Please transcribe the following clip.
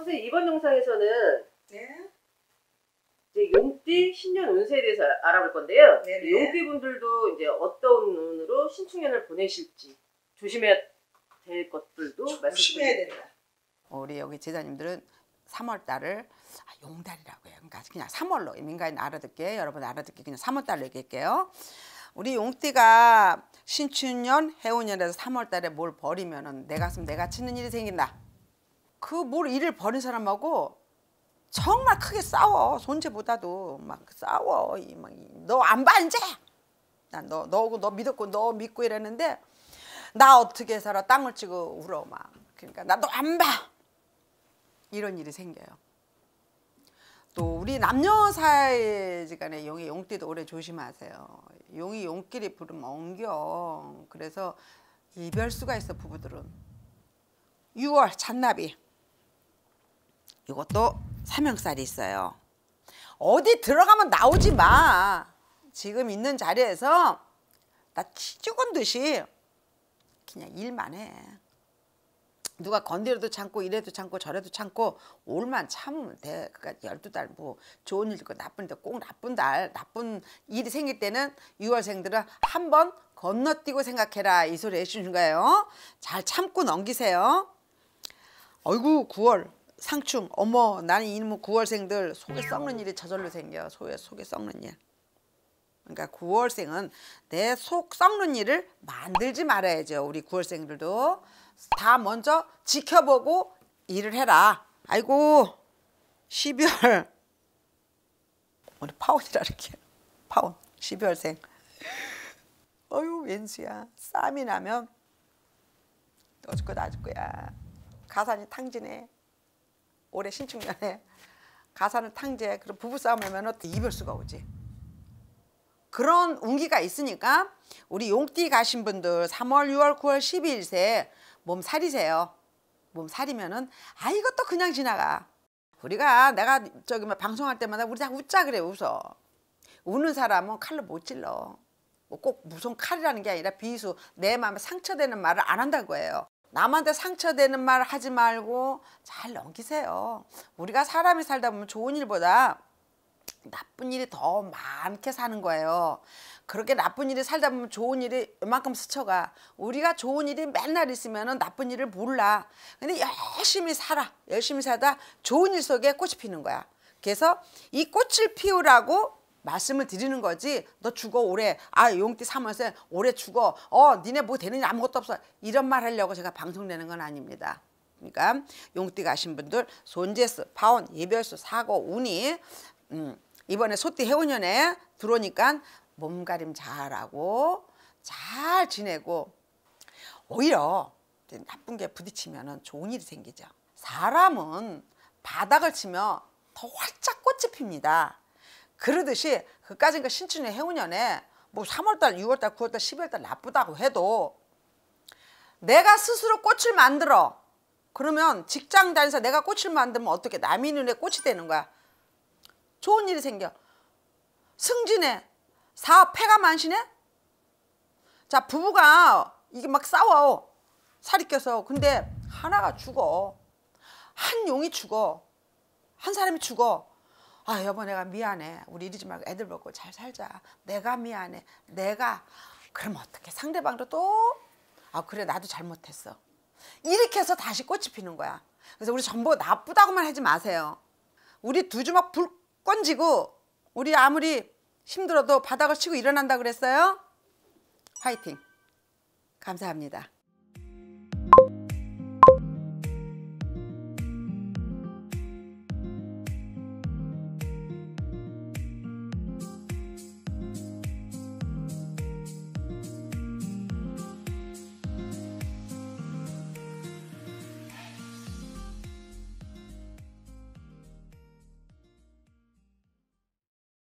선생님 이번 영상에서는 네. 이제 용띠 신년 운세에 대해서 알아볼 건데요. 네네. 용띠 분들도 이제 어떤 운으로 신축년을 보내실지 조심해야 될 것들도 조심해야 된다. 우리 여기 제자님들은 3월 달을 용달이라고 해요. 그러니까 그냥 3월로 민간인 알아듣게 여러분 알아듣게 그냥 3월 달로 얘기할게요. 우리 용띠가 신축년 해운년에서 3월 달에 뭘 버리면은 내 가슴 내가 치는 일이 생긴다. 그 뭘 일을 버린 사람하고 정말 크게 싸워. 손재보다도 막 싸워. 너 안 봐 이제. 난 너 믿었고 너 믿고 이랬는데 나 어떻게 살아 땅을 치고 울어 막. 그러니까 나 너 안 봐. 이런 일이 생겨요. 또 우리 남녀 사이지간에 용띠도 오래 조심하세요. 용이 용끼리 부르면 엉겨. 그래서 이별수가 있어 부부들은. 6월 잔나비. 이것도 삼형살이 있어요. 어디 들어가면 나오지 마. 지금 있는 자리에서 나 죽은 듯이 그냥 일만 해. 누가 건드려도 참고 이래도 참고 저래도 참고 올만 참으면 돼. 그러니까 12달 뭐 좋은 일 있고 나쁜 데 꼭 나쁜 일이 생길 때는 6월생들은 한번 건너뛰고 생각해라 이 소리 해주는 거예요. 잘 참고 넘기세요. 어이구 9월 상충. 어머 나는 이놈의 9월생들 속에 썩는 일이 저절로 생겨. 속에 썩는 일. 그러니까 9월생은 내 속 썩는 일을 만들지 말아야죠. 우리 9월생들도 다 먼저 지켜보고 일을 해라. 아이고 12월 우리 파혼이라 이렇게 파혼 12월생. 어휴 왠지야 싸움이 나면 너 줄 거야 나 줄 거야. 가산이 탕진해. 올해 신축년에 가산을 탕제. 그럼 부부싸움 하면 이별수가 오지. 그런 운기가 있으니까 우리 용띠 가신 분들 3월 6월 9월 12일새 몸살이세요. 몸살이면은 이것도 그냥 지나가. 내가 저기 막 방송할 때마다 우리 다 웃자 그래. 웃어. 우는 사람은 칼로 못 찔러. 뭐 꼭 무슨 칼이라는 게 아니라 비수 내 마음에 상처되는 말을 안 한다고 해요. 남한테 상처되는 말 하지 말고 잘 넘기세요. 우리가 사람이 살다 보면 좋은 일보다 나쁜 일이 더 많게 사는 거예요. 그렇게 나쁜 일이 살다 보면 좋은 일이 이만큼 스쳐가. 우리가 좋은 일이 맨날 있으면 나쁜 일을 몰라. 근데 열심히 살아. 열심히 살다 좋은 일 속에 꽃이 피는 거야. 그래서 이 꽃을 피우라고 말씀을 드리는 거지. 너 죽어 올해. 용띠 3월생 올해 죽어. 니네 뭐 되는 일 아무것도 없어. 이런 말 하려고 제가 방송 내는 건 아닙니다. 그러니까 용띠 가신 분들 손재수, 파혼, 이별수, 사고, 운이 이번에 소띠 해운년에 들어오니까 몸가림 잘하고 잘 지내고 오히려 나쁜 게 부딪히면 좋은 일이 생기죠. 사람은 바닥을 치면 더 활짝 꽃이 핍니다. 그러듯이 그까진 신축년 해운년에 뭐 3월달, 6월달, 9월달, 12월달 나쁘다고 해도 내가 스스로 꽃을 만들어. 그러면 직장 다니면서 내가 꽃을 만들면 어떻게 남의 눈에 꽃이 되는 거야. 좋은 일이 생겨. 승진해. 사업 폐가 만신해. 자 부부가 이게 막 싸워. 살이 껴서. 근데 하나가 죽어. 한 용이 죽어. 한 사람이 죽어. 여보 내가 미안해. 우리 이러지 말고 애들 보고 잘 살자. 내가 미안해. 그럼 어떡해. 상대방도 또 그래 나도 잘못했어. 이렇게 해서 다시 꽃이 피는 거야. 그래서 우리 전부 나쁘다고만 하지 마세요. 우리 두 주먹 불 건지고 우리 아무리 힘들어도 바닥을 치고 일어난다 그랬어요. 화이팅. 감사합니다.